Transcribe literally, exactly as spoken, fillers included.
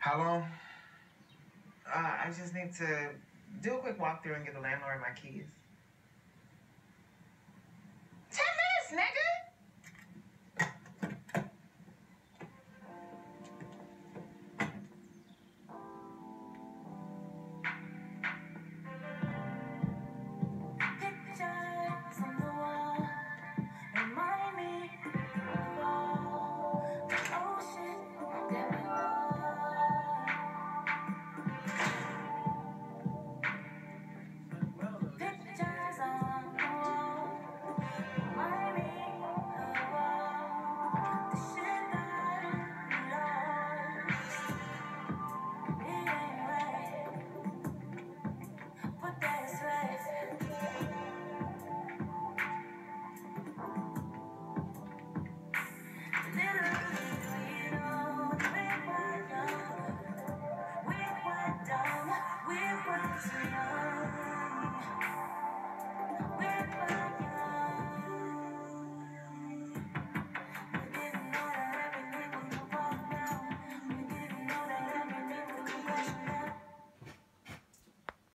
How long? Uh, I just need to do a quick walkthrough and get the landlord my keys. Ten minutes, nigga!